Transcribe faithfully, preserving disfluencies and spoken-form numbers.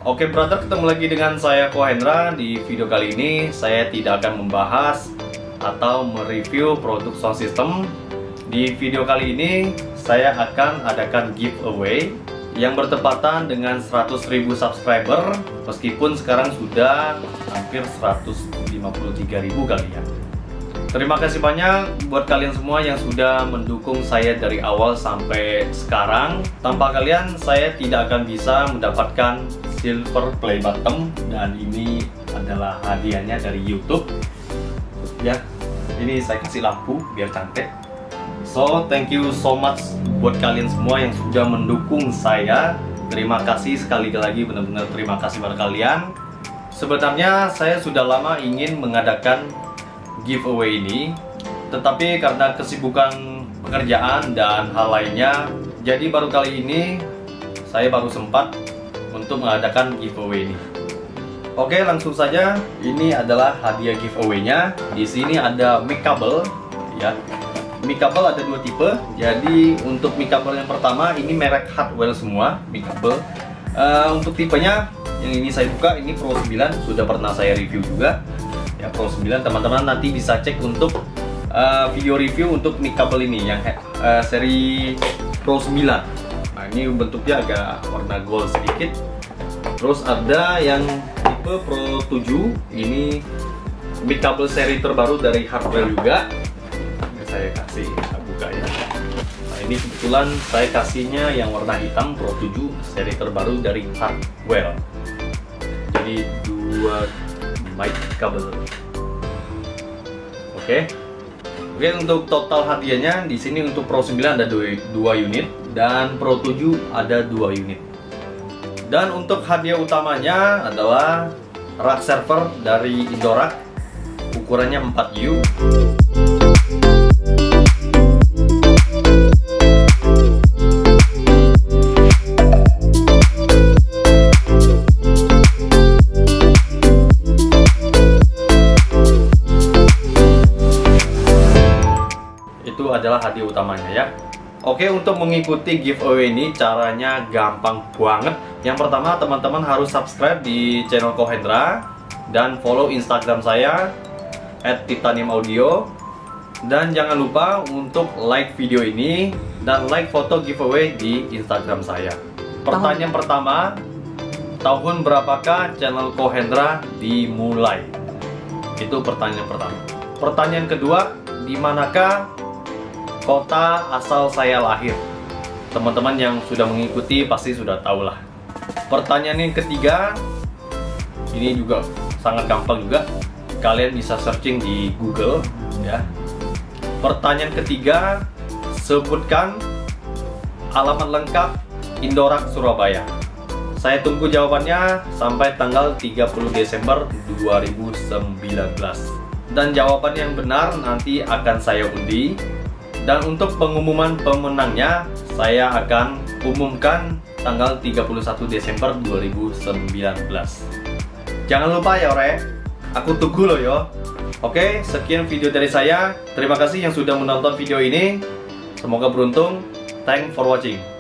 Oke brother, ketemu lagi dengan saya Kohendra. Di video kali ini saya tidak akan membahas atau mereview produk sound system. Di video kali ini saya akan adakan giveaway yang bertepatan dengan seratus ribu subscriber, meskipun sekarang sudah hampir seratus lima puluh tiga ribu kali ya. Terima kasih banyak buat kalian semua yang sudah mendukung saya dari awal sampai sekarang. Tanpa kalian saya tidak akan bisa mendapatkan silver play button, dan ini adalah hadiahnya dari YouTube ya. Ini saya kasih lampu biar cantik. So thank you so much buat kalian semua yang sudah mendukung saya. Terima kasih sekali lagi, benar-benar terima kasih pada kalian. Sebenarnya saya sudah lama ingin mengadakan giveaway ini, tetapi karena kesibukan pekerjaan dan hal lainnya, jadi baru kali ini saya baru sempat untuk mengadakan giveaway ini. Oke, langsung saja. Ini adalah hadiah giveaway-nya. Di sini ada mic kabel ya. Mic kabel ada dua tipe. Jadi untuk mic kabel yang pertama ini merek Hardwell semua mic kabel. Uh, untuk tipenya yang ini saya buka, ini Pro sembilan, sudah pernah saya review juga. Ya, Pro sembilan, teman-teman nanti bisa cek untuk uh, video review untuk mic kabel ini yang uh, seri Pro sembilan. Nah, ini bentuknya agak warna gold sedikit. Terus ada yang tipe Pro tujuh, ini mic kabel seri terbaru dari Hardwell juga. Ini saya kasih buka ya. Nah, ini kebetulan saya kasihnya yang warna hitam Pro tujuh seri terbaru dari Hardwell. Jadi dua mic kabel. Oke. Oke, untuk total hadiahnya di sini untuk Pro sembilan ada dua unit dan Pro tujuh ada dua unit. Dan untuk hadiah utamanya adalah rak server dari Indorak, ukurannya empat U. Itu adalah hadiah utamanya ya. Oke, untuk mengikuti giveaway ini caranya gampang banget. Yang pertama, teman-teman harus subscribe di channel Kohendra dan follow Instagram saya at titanium audio. Dan jangan lupa untuk like video ini dan like foto giveaway di Instagram saya. Pertanyaan pertama, tahun berapakah channel Kohendra dimulai? Itu pertanyaan pertama. Pertanyaan kedua, di manakah kota asal saya lahir? Teman-teman yang sudah mengikuti pasti sudah tahu lah. Pertanyaan yang ketiga, ini juga sangat gampang juga, kalian bisa searching di Google ya. Pertanyaan ketiga, sebutkan alamat lengkap Indorak Surabaya. Saya tunggu jawabannya sampai tanggal tiga puluh Desember dua ribu sembilan belas. Dan jawaban yang benar nanti akan saya undi. Dan untuk pengumuman pemenangnya saya akan umumkan tanggal tiga puluh satu Desember dua ribu sembilan belas. Jangan lupa ya ore, aku tunggu loh yo. Oke, sekian video dari saya. Terima kasih yang sudah menonton video ini. Semoga beruntung. Thanks for watching.